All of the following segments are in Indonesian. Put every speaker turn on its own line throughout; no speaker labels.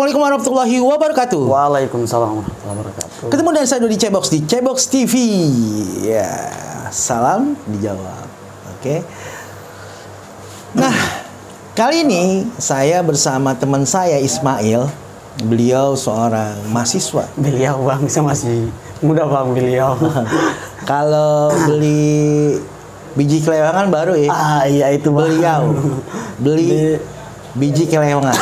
Assalamualaikum warahmatullahi wabarakatuh.
Waalaikumsalam warahmatullahi wabarakatuh.
Ketemu dengan saya di Cebox di Cebox TV. Ya, salam dijawab. Oke. Nah, kali ini saya bersama teman saya Ismail. Beliau seorang mahasiswa.
Beliau bang, saya masih muda bang beliau.
Kalau beli biji kelewangan baru ya.
Ah iya itu bang.
Beliau beli biji kelewangan.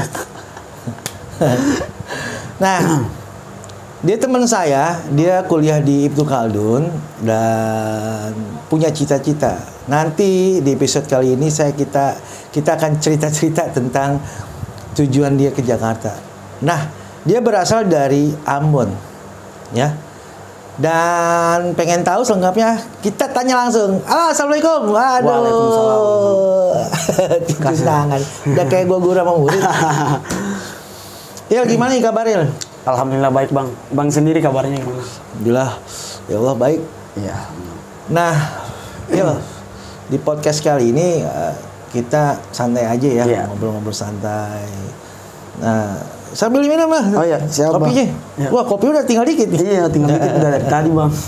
Nah, dia teman saya, dia kuliah di Ibnu Khaldun dan punya cita-cita. Nanti di episode kali ini kita akan cerita-cerita tentang tujuan dia ke Jakarta. Nah, dia berasal dari Ambon, ya. Dan pengen tahu selengkapnya, kita tanya langsung. Assalamualaikum. Waduh.
Waalaikumsalam.
Tikus tangan. Udah kayak gua guru sama murid. Il, gimana nih kabar Il?
Alhamdulillah baik bang. Bang sendiri kabarnya gimana?
Alhamdulillah, ya Allah baik.
Iya.
Nah, Il, di podcast kali ini kita santai aja ya,
Iya.
ngobrol-ngobrol santai. Nah, sambil minum lah.
Oh iya, siap
kopinya.
Bang. Iya.
Wah, kopi udah tinggal dikit nih.
Iya tinggal dikit udah dari tadi bang.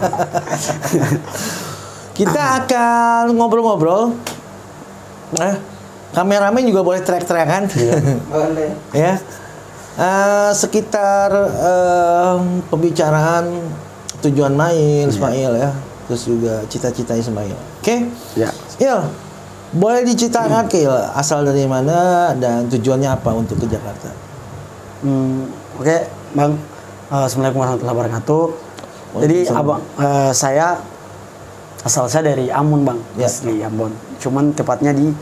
Kita akan ngobrol-ngobrol. Kameramen juga boleh track-trackan.
Iya. Boleh.
Ya. Sekitar pembicaraan tujuan main Ismail ya, terus juga cita-cita Ismail. Oke?
Ya.
Il, boleh diceritakan ke Il, asal dari mana dan tujuannya apa untuk ke Jakarta?
Oke bang. Assalamualaikum warahmatullahi wabarakatuh. Jadi abang, saya asal saya dari Ambon bang,
Ya.
asli Ambon. Cuman tepatnya di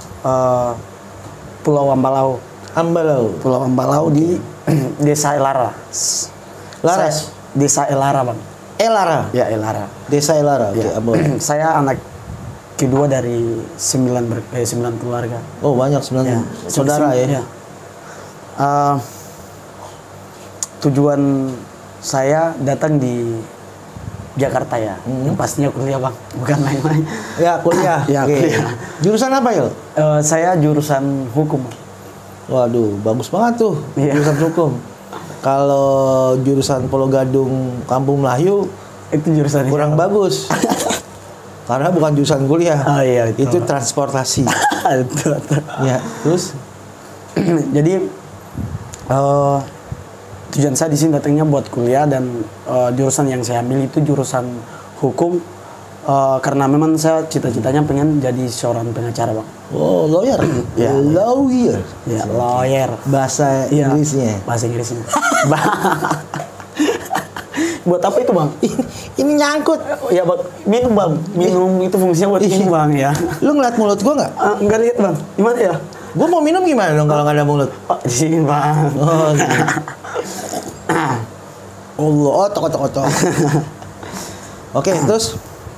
Pulau Ambalau. Pulau Ambalau di Desa Elara.
Laras?
Desa Elara bang.
Elara.
Ya Elara.
Desa Elara. Oke,
Ya.
Ambon.
Saya anak kedua dari 9 keluarga.
Oh, banyak sebenarnya saudara ya.
Ya. Tujuan saya datang di Jakarta ya. Yang pastinya kuliah bang, bukan main-main.
Ya, kuliah.
Ya,
Oke.
kuliah.
Jurusan apa Il?
Saya jurusan hukum.
Waduh, bagus banget tuh
Iya.
jurusan hukum. Kalau jurusan Pulau Gadung Kampung Melayu
Itu jurusan
kurang bagus. Karena bukan jurusan kuliah.
Oh iya,
itu transportasi.
Betul.
Ya, terus
Jadi tujuan saya di sini datangnya buat kuliah dan jurusan yang saya ambil itu jurusan hukum karena memang saya cita-citanya pengen jadi seorang pengacara bang.
oh, lawyer.
Ya.
Lawyer.
Ya lawyer.
Bahasa
Iya,
Inggrisnya.
bahasa Inggrisnya. Buat apa itu bang?
Ini nyangkut.
Ya bang, minum itu fungsinya buat minum bang ya.
Lu ngeliat mulut gua nggak?
Enggak lihat bang, gimana ya?
Gua mau minum gimana dong kalau nggak ada mulut?
Oh, di sini bang.
Oh, gitu. Allah, otok. Oke, terus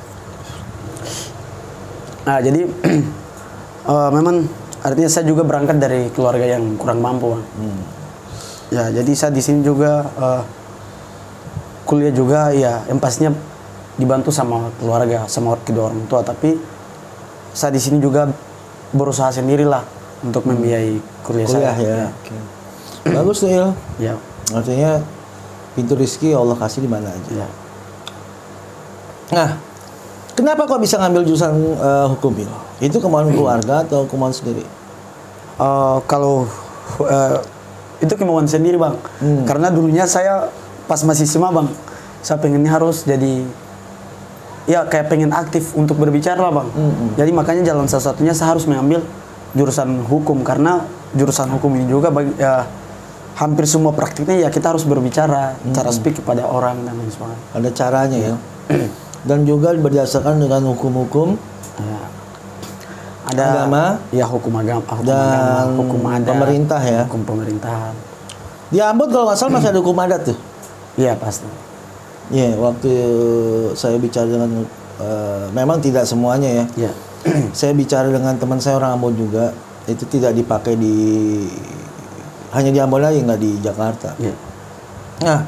Nah jadi memang artinya saya juga berangkat dari keluarga yang kurang mampu bang. Ya jadi saya di sini juga kuliah juga ya yang pastinya dibantu sama keluarga sama kedua orang tua, tapi saya di sini juga berusaha sendirilah untuk membiayai kuliah saya.
ya. Oke. Bagus tuh Il.
Ya.
Artinya pintu rezeki Allah kasih di mana aja.
Ya.
Nah, kenapa kok bisa ngambil jurusan hukum Il? Itu kemauan keluarga atau kemauan sendiri?
Kalau itu kemauan sendiri bang, karena dulunya saya pas masih SMA bang, saya pengennya harus jadi ya kayak pengen aktif untuk berbicara lah bang. Jadi makanya jalan salah satunya saya harus mengambil jurusan hukum karena jurusan hukum ini juga hampir semua praktiknya ya kita harus berbicara, cara speak kepada orang dan lain sebagainya.
Ada caranya ya. Dan juga berdasarkan dengan hukum-hukum
Ya. Ada
agama,
ya hukum agama,
dan
hukum adat,
pemerintah ya.
hukum pemerintahan.
Di Ambon kalau nggak salah masih ada hukum adat tuh.
Iya pasti.
Iya, waktu saya bicara dengan memang tidak semuanya ya.
Iya.
Saya bicara dengan teman saya orang Ambon juga, itu tidak dipakai hanya di Ambon aja, nggak di Jakarta.
Iya.
Nah,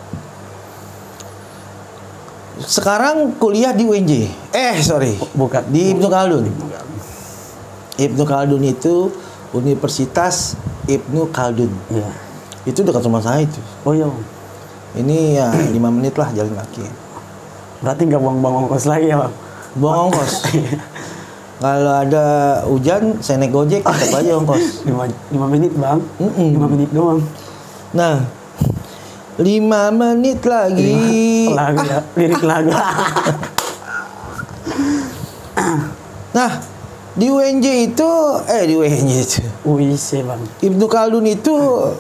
sekarang kuliah di UNJ.
Bukan.
Di Ibnu Khaldun. Ibnu Khaldun itu Universitas Ibnu Khaldun.
Iya.
Itu dekat rumah saya itu.
Oh iya bang.
Ini ya 5 menit lah jalan kaki.
Berarti nggak buang-buang ongkos lagi ya bang?
Buang ongkos. Kalau ada hujan, saya naik Gojek, tetap aja ongkos.
5 menit bang? 5 menit doang.
Nah, 5 menit lagi.
Lagu ya, lirik lagu.
Nah, di UNJ itu,
UIC bang.
Ibnu Khaldun itu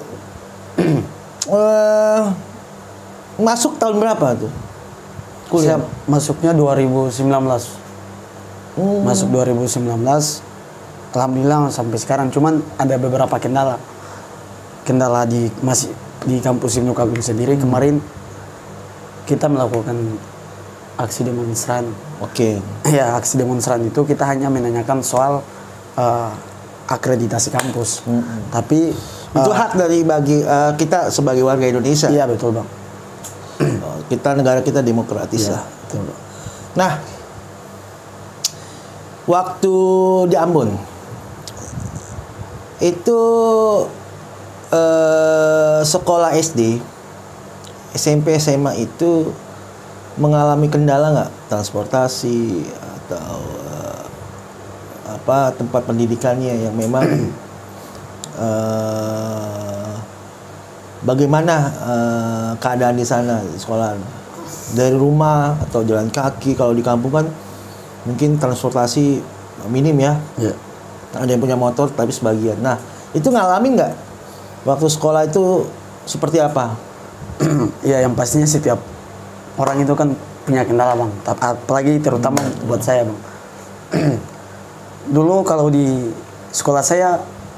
masuk tahun berapa tuh?
Saya masuknya 2019. Masuk 2019. Alhamdulillah sampai sekarang. Cuman ada beberapa kendala. Kendala masih di kampus Ibnu Khaldun sendiri. Kemarin kita melakukan aksi demonstran.
Oke.
Ya, aksi demonstran itu kita hanya menanyakan soal akreditasi kampus. Tapi
Itu hak dari kita sebagai warga Indonesia.
iya betul bang.
Negara kita demokratis lah.
Betul, Bang.
Nah, waktu di Ambon itu sekolah SD, SMP, SMA itu mengalami kendala nggak? Transportasi atau tempat pendidikannya yang memang bagaimana keadaan di sana di sekolah? Dari rumah atau jalan kaki? Kalau di kampung kan mungkin transportasi minim ya.
Iya.
Ada yang punya motor tapi sebagian. Nah, itu ngalamin nggak waktu sekolah itu seperti apa?
Ya yang pastinya setiap orang itu kan punya kendala bang. Apalagi terutama buat saya bang. Dulu kalau di sekolah saya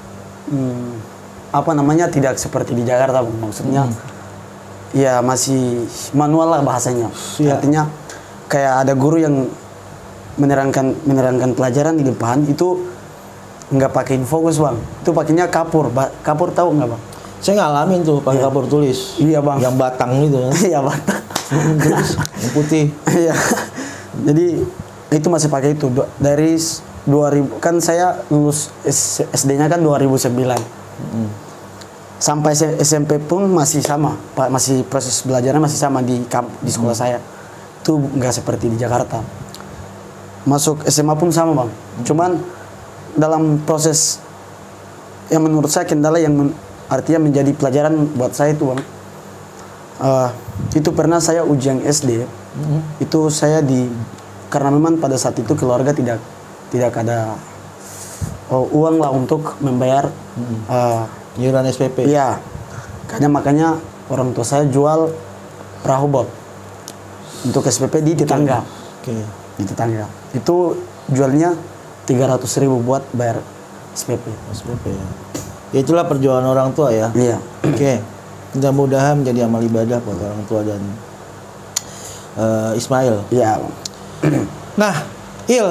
tidak seperti di Jakarta bang. Maksudnya ya masih manual lah bahasanya.
Iya.
Artinya kayak ada guru yang menerangkan pelajaran di depan itu nggak pakai fokus bang. Itu pakainya kapur. Kapur tahu nggak bang?
Saya ngalamin tuh pakai kapur tulis.
Iya bang.
Yang batang gitu.
Iya batang.
Terus yang putih.
Iya. Jadi itu masih pakai itu dari 2000 kan saya lulus SD-nya kan 2009. Sampai SMP pun masih sama, masih proses belajarnya masih sama di sekolah saya. Itu nggak seperti di Jakarta. Masuk SMA pun sama bang. Cuman dalam proses yang menurut saya kendala yang artinya menjadi pelajaran buat saya itu bang. Itu pernah saya ujian SD. Itu saya karena memang pada saat itu keluarga tidak ada uang lah untuk membayar
iuran SPP.
Iya. Makanya orang tua saya jual perahu bot untuk SPP di tetangga.
Oke.
Di tetangga. Itu jualnya 300.000 buat bayar SPP.
SPP ya. Ya itulah perjuangan orang tua ya.
Iya.
Oke. Mudah-mudahan menjadi amal ibadah buat orang tua dan Ismail.
Iya.
Nah, Il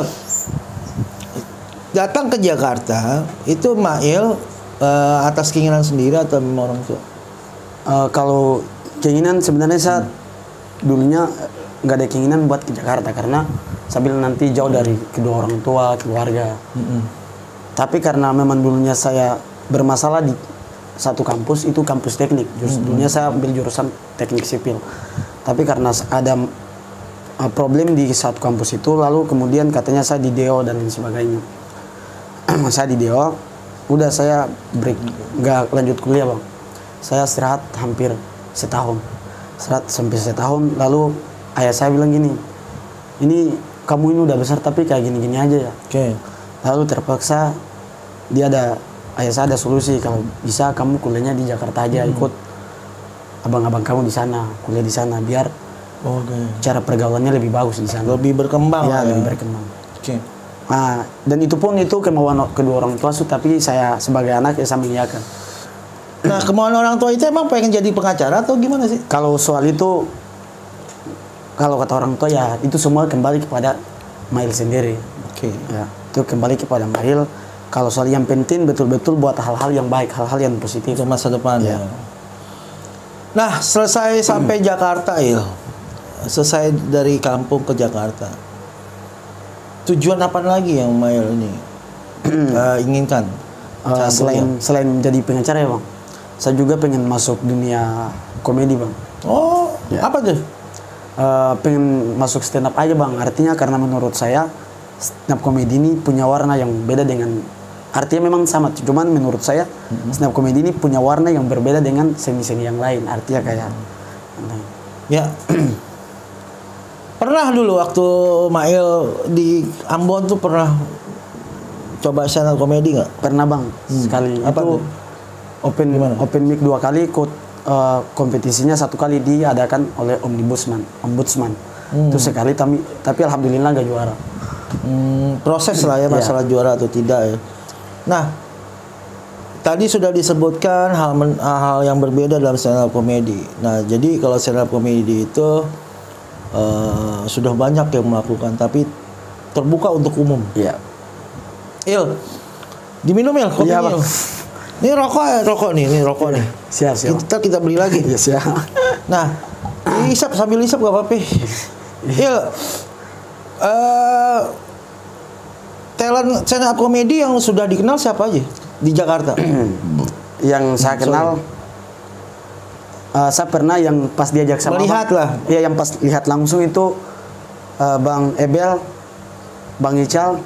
datang ke Jakarta itu Mail atas keinginan sendiri atau memang orang tua?
Kalau keinginan sebenarnya saya dulunya nggak ada keinginan buat ke Jakarta karena sambil nanti jauh dari kedua orang tua, keluarga. Tapi karena memang dulunya saya bermasalah di satu kampus, itu kampus teknik. Dulunya saya ambil jurusan teknik sipil. Tapi karena ada problem di satu kampus itu, lalu kemudian katanya saya di DO dan lain sebagainya. Saya di DO, udah saya break, nggak lanjut kuliah bang. Saya istirahat hampir setahun. Istirahat sampai setahun, lalu ayah saya bilang gini, ini kamu ini udah besar tapi kayak gini-gini aja ya.
Oke.
Lalu terpaksa ayah saya ada solusi, kalau bisa kamu kuliahnya di Jakarta aja, ikut abang-abang kamu di sana, kuliah di sana, biar cara pergaulannya lebih bagus di sana.
Lebih berkembang.
Ya, lebih berkembang.
Oke.
Nah, dan itu pun itu kemauan kedua orang tua, tapi saya sebagai anak ya saya mengiyakan.
Nah, kemauan orang tua itu emang pengen jadi pengacara atau gimana sih?
Kalau soal itu, kalau kata orang tua ya itu semua kembali kepada Mail sendiri.
Oke.
Ya, itu kembali kepada Mail. Kalau soal yang penting betul-betul buat hal-hal yang baik, hal-hal yang positif.
Untuk masa depan
Ya.
ya. Nah, selesai sampai Jakarta, Il. Selesai dari kampung ke Jakarta. Tujuan apa lagi yang Mail ini inginkan?
Selain menjadi pengacara ya bang. saya juga pengen masuk dunia komedi bang.
Oh,
Ya.
apa tuh?
Pengen masuk stand up aja bang. Artinya karena menurut saya stand up komedi ini punya warna yang beda dengan, artinya memang sama, cuman menurut saya stand up komedi ini punya warna yang berbeda dengan seni-seni yang lain. Artinya kayak
Ya. Pernah dulu waktu Mail di Ambon tuh pernah coba stand up komedi nggak?
pernah bang sekali.
Apa
Itu
tuh? Gimana?
open mic 2 kali, kompetisinya 1 kali diadakan oleh ombudsman. Itu sekali, tapi alhamdulillah gak juara.
Proses lah ya masalah juara atau tidak ya. Nah, tadi sudah disebutkan hal yang berbeda dalam stand up komedi. Nah, jadi kalau stand up komedi itu sudah banyak yang melakukan, tapi terbuka untuk umum.
Iya.
Il, diminum ya kopinya.
Iya, Bang.
Ini rokok nih, ini rokok nih.
Siap.
Kita beli lagi.
Iya, siap.
Nah, isap sambil isap gak apa-apa. Il, talent stand up komedi yang sudah dikenal siapa aja di Jakarta?
Yang saya kenal, saya pernah yang pas diajak sama
Melihat
Bang-
lah.
Iya, yang pas lihat langsung itu Bang Ebel, Bang Ical.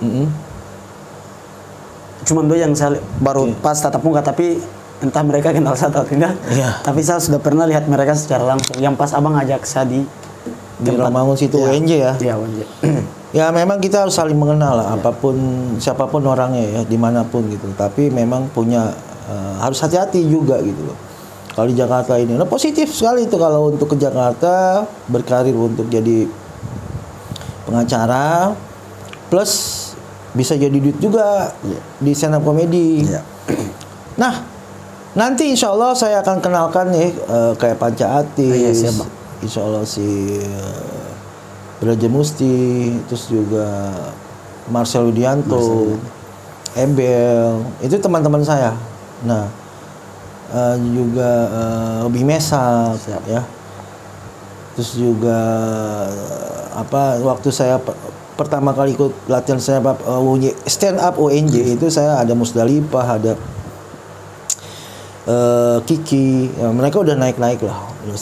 Cuman dua yang saya baru pas tatap muka, tapi entah mereka kenal saya atau tidak.
Iya.
Tapi saya sudah pernah lihat mereka secara langsung. Yang pas abang ngajak saya di
Ramangun situ UNJ ya.
Iya, UNJ.
Ya memang kita harus saling mengenal lah, apapun siapapun orangnya ya, dimanapun gitu. Tapi memang punya harus hati-hati juga gitu loh. Kalau di Jakarta ini, nah positif sekali itu kalau untuk ke Jakarta berkarir untuk jadi pengacara, plus bisa jadi duit juga di stand up komedi.
Iya.
Nah, nanti insya Allah saya akan kenalkan nih kayak Panca Atis,
Iya, siap, Bang.
insya Allah si Braja Musti, terus juga Marcel Widianto, Ebel, itu teman-teman saya. Nah, juga Bimesa,
Siap.
ya. Terus juga waktu saya pertama kali ikut latihan stand up UNJ itu saya ada Musdalifah, ada Kiki, ya, mereka udah naik-naik lah.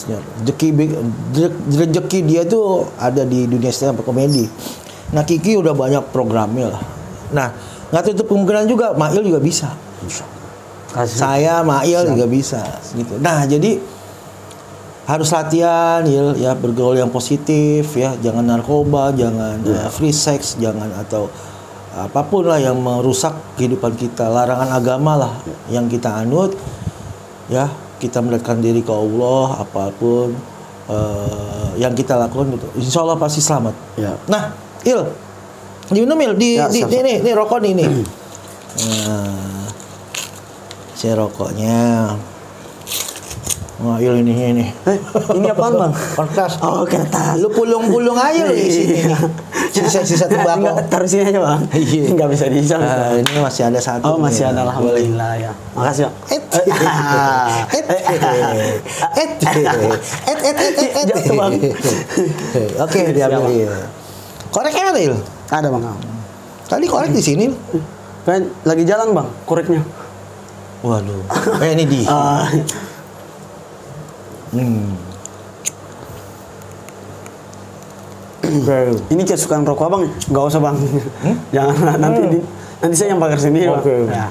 Rezeki dia tuh ada di dunia stand up komedi. Nah, Kiki udah banyak programnya lah. Nah, nggak tutup kemungkinan juga Mail juga bisa. Saya Mail juga bisa gitu. Nah, jadi harus latihan ya, bergaul yang positif ya, jangan narkoba, jangan free sex, jangan atau apapun lah yang merusak kehidupan kita. Larangan agama lah yang kita anut ya, kita mendekatkan diri ke Allah, apapun yang kita lakukan gitu. Insya Allah pasti selamat.
Ya.
Nah, Il, diminum Il,
siap.
ini rokok nih. Nah, si rokoknya. Wah, Il ini.
Ini apaan bang?
Kertas.
Oh, kertas.
Lu pulung-pulung aja lu di sini. Sisa-sisa tembakau.
Taruh sini aja bang.
Iya.
Nggak bisa dihisap.
Ini masih ada satu.
Oh, masih
nih.
ada, alhamdulillah ya. Makasih bang. Jatuh, Bang.
Oke, diambil. Koreknya ada, Il?
Ada bang.
Tadi korek di sini.
Kan lagi jalan bang, koreknya.
Waduh. Ini di.
Ini kesukaan rokok abang, nggak usah bang. Jangan nanti saya yang bakar sendiri bang.
Oke.
Ya.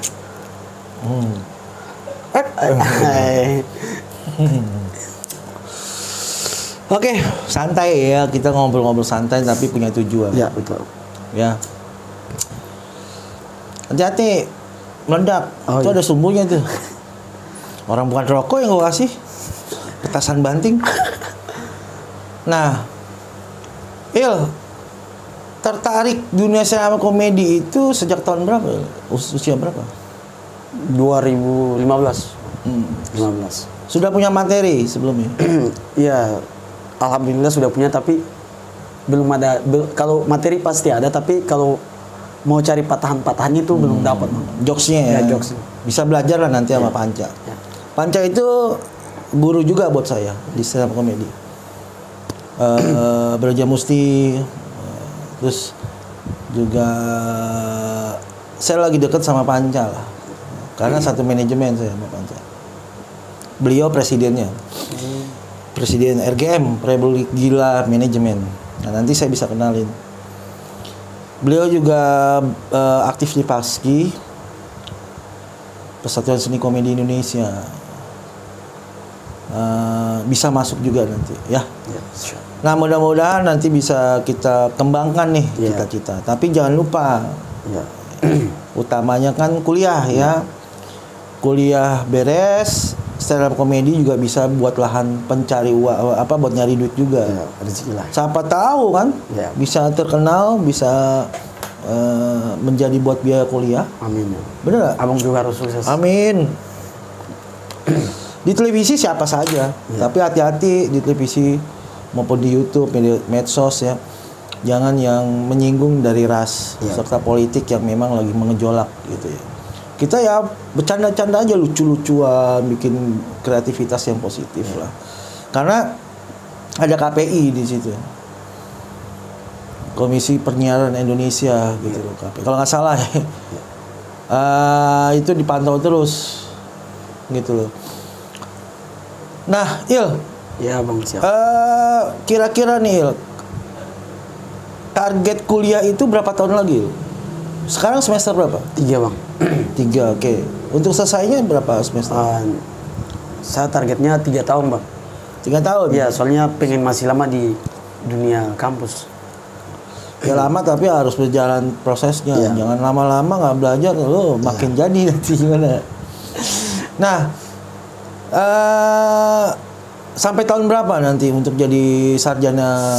Oke, santai ya, kita ngobrol-ngobrol santai tapi punya tujuan.
Ya betul.
Ya. Hati-hati meledak.
Oh,
Itu
iya.
ada sumbunya tuh. Orang bukan rokok yang gue kasih. Petasan banting. Nah, Il, tertarik dunia stand up komedi itu sejak tahun berapa? Usia berapa?
2015. 15.
Sudah punya materi sebelumnya?
Iya, alhamdulillah sudah punya, tapi belum ada. Kalau materi pasti ada, tapi kalau mau cari patahan-patahan itu belum dapat.
Jokesnya ya?
Ya, jokes.
Bisa belajar lah nanti sama Panca.
Ya.
Panca itu guru juga buat saya di stand up komedi. Braja Musti, terus juga saya lagi deket sama Panca lah, karena satu manajemen saya sama Panca. Beliau presidennya. Presiden RGM, Republik Gila Manajemen. Nah, nanti saya bisa kenalin. Beliau juga aktif di PASKI, Persatuan Seni Komedi Indonesia. Bisa masuk juga nanti, ya.
Sure.
Nah, mudah-mudahan nanti bisa kita kembangkan nih cita-cita. Tapi jangan lupa, utamanya kan kuliah ya. Kuliah beres, stand up komedi juga bisa buat lahan pencari uang, buat nyari duit juga.
Rezeki lah.
Siapa tahu kan, bisa terkenal, bisa menjadi buat biaya kuliah.
Amin.
Bener gak?
Abang juga harus sukses.
Amin. Di televisi siapa saja, tapi hati-hati di televisi maupun di YouTube, medsos ya. Jangan yang menyinggung dari ras serta politik yang memang lagi mengejolak gitu ya. Kita ya bercanda-canda aja, lucu-lucuan, bikin kreativitas yang positif lah. Karena ada KPI di situ. Komisi Penyiaran Indonesia gitu loh, KPI. Kalau nggak salah ya. Itu dipantau terus gitu loh. Nah, Il.
Ya, Bang, siap.
Kira-kira nih, Il. Target kuliah itu berapa tahun lagi, Il? Sekarang semester berapa?
3, Bang.
3, oke. Untuk selesainya berapa semester?
Saya targetnya 3 tahun, Bang.
3 tahun?
Iya, soalnya pengen masih lama di dunia kampus.
Ya lama tapi harus berjalan prosesnya. Jangan lama-lama nggak belajar, lo makin jadi nanti gimana. Nah, sampai tahun berapa nanti untuk jadi sarjana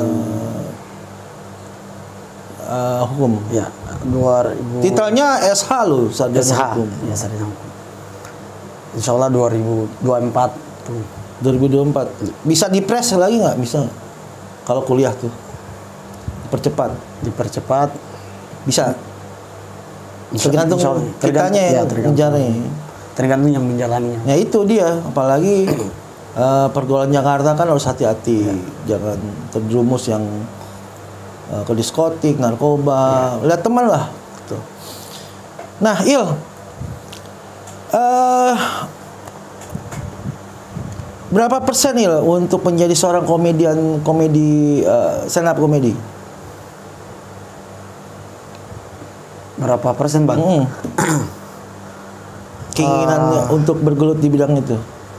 hukum?
Ya, 2000.
Titelnya SH lo, sarjana hukum.
Ya, sarjana hukum. Insya Allah 2024 tuh.
2024. Bisa dipres lagi nggak? Bisa. Kalau kuliah tuh dipercepat. Bisa. Tergantung kitanya yang menjalani.
Tergantung yang menjalaninya.
Ya itu dia, apalagi pergaulan Jakarta kan harus hati-hati, jangan terjerumus yang ke diskotik, narkoba, lihat teman lah. Gitu. Nah, Il, berapa persen Il untuk menjadi seorang komedi stand up komedi?
Berapa persen, Bang?
Keinginannya untuk bergelut di bidang itu?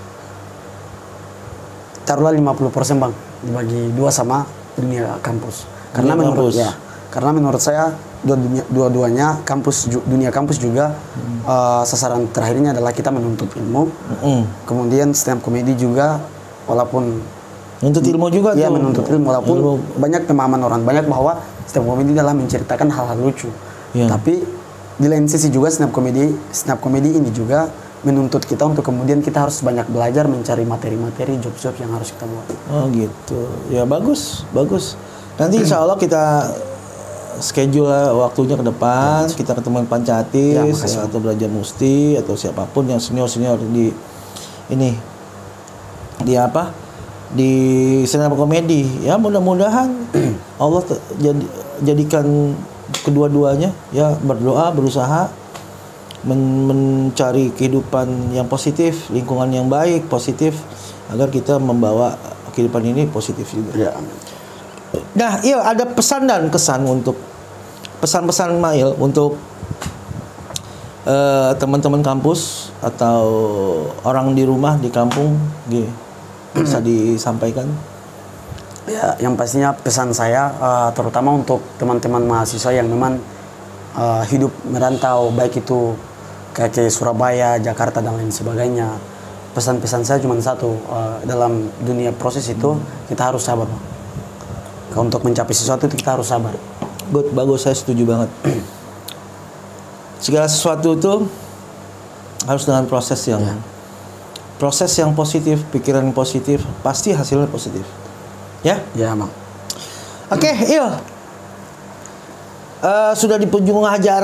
Taruhlah 50%, Bang, dibagi 2 sama dunia kampus. Karena menurut saya dua-duanya dunia kampus juga sasaran terakhirnya adalah kita menuntut ilmu. Kemudian stand up komedi juga, walaupun
menuntut ilmu juga
tuh.
Iya,
menuntut ilmu walaupun banyak pemahaman orang banyak bahwa stand up komedi adalah menceritakan hal-hal lucu. Tapi di lain sisi juga stand up komedi ini juga menuntut kita untuk kemudian kita harus banyak belajar mencari materi-materi job-job yang harus kita buat.
Oh gitu. Ya bagus. Nanti insya Allah kita schedule waktunya ke depan, kita ketemu Pancatis atau Belajar Musti atau siapapun yang senior di stand up komedi. Ya mudah-mudahan Allah jadikan kedua-duanya ya, berdoa, berusaha mencari kehidupan yang positif, lingkungan yang baik, positif, agar kita membawa kehidupan ini positif juga. Nah, Il, ada pesan dan kesan untuk pesan-pesan Mail untuk teman-teman kampus atau orang di rumah di kampung, bisa disampaikan?
Ya, yang pastinya pesan saya terutama untuk teman-teman mahasiswa yang memang hidup merantau, baik itu kayak ke Surabaya, Jakarta dan lain sebagainya. Pesan-pesan saya cuma satu, dalam dunia proses itu kita harus sabar. Untuk mencapai sesuatu itu kita harus sabar.
Bagus, saya setuju banget. Segala sesuatu itu harus dengan proses yang positif, pikiran yang positif, pasti hasilnya positif. Ya?
Ya, Bang.
Oke, Il. Sudah di penghujung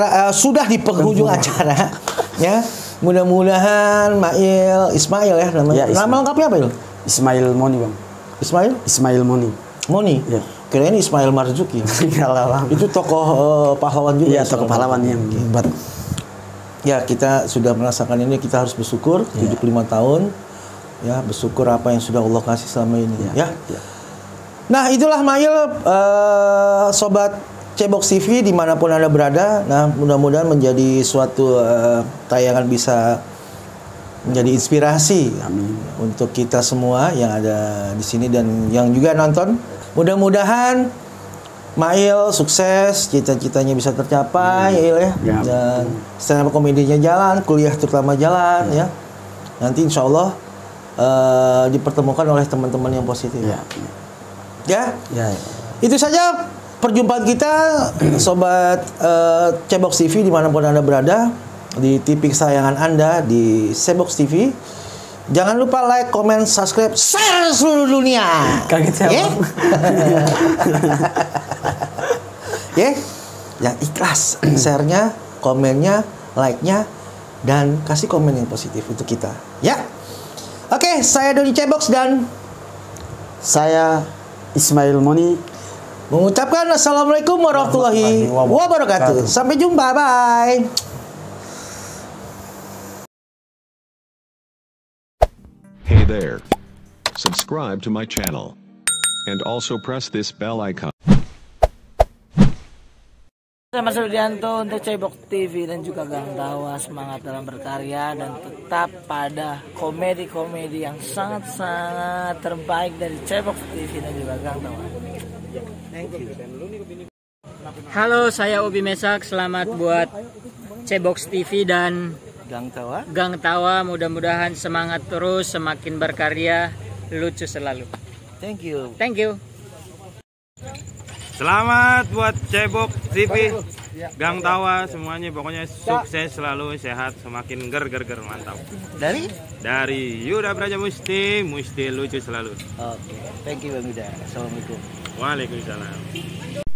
acara, ya. Mudah-mudahan Ismail ya namanya.
Ya,
nama lengkapnya apa, Il?
Ismail Moni, Bang. Ismail Moni.
Moni?
Ya.
Kirain Ismail Marzuki.
Bang.
Itu tokoh pahlawan juga.
Iya, tokoh pahlawan yang hebat.
Ya, kita sudah merasakan ini, kita harus bersyukur. 75 tahun ya, bersyukur apa yang sudah Allah kasih selama ini ya.
Ya.
Nah, itulah Mail, sobat Cebox TV dimanapun Anda berada. Nah, mudah-mudahan menjadi suatu tayangan bisa menjadi inspirasi untuk kita semua yang ada di sini dan yang juga nonton. Mudah-mudahan Mail sukses, cita-citanya bisa tercapai, ya. Dan stand up komedinya jalan, kuliah terutama jalan, ya. Nanti insya Allah dipertemukan oleh teman-teman yang positif. Ya. Itu saja perjumpaan kita, sobat Cebox TV dimanapun Anda berada, di TV kesayangan Anda di Cebox TV. Jangan lupa like, comment, subscribe, share seluruh dunia.
Kaget saya.
Ya, yang ikhlas, share-nya, komennya, like-nya, dan kasih komen yang positif untuk kita. Ya. Oke, saya Doni Cebox dan
saya Ismail Moni
mengucapkan assalamualaikum warahmatullahi wabarakatuh. Sampai jumpa, bye.
Hey there. Subscribe to my channel. And also press this bell icon.
Saya Mas Rudianto untuk Cebox TV dan juga Gang Tawa, semangat dalam berkarya dan tetap pada komedi-komedi yang sangat-sangat terbaik dari Cebox TV dan juga Gang Tawa. Thank you.
Halo, saya Ubi Mesak. Selamat buat Cebox TV dan Gang Tawa. Mudah-mudahan semangat terus, semakin berkarya, lucu selalu.
Thank you.
Thank you.
Selamat buat Cebox TV, Gang Tawa, semuanya pokoknya sukses selalu, sehat, semakin ger mantap. Dari Yuda Braja Musti lucu selalu.
Oke, thank you Bang Yuda. Assalamualaikum.
Waalaikumsalam.